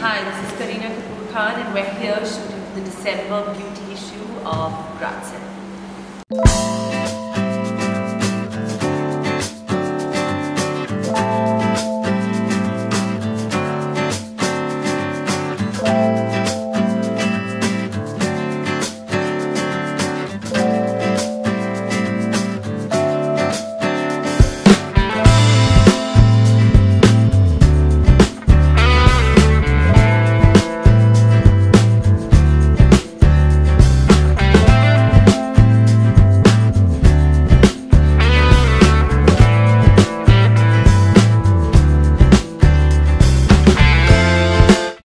Hi, this is Kareena Kapoor Khan and we're here shooting for the December beauty issue of Grazia.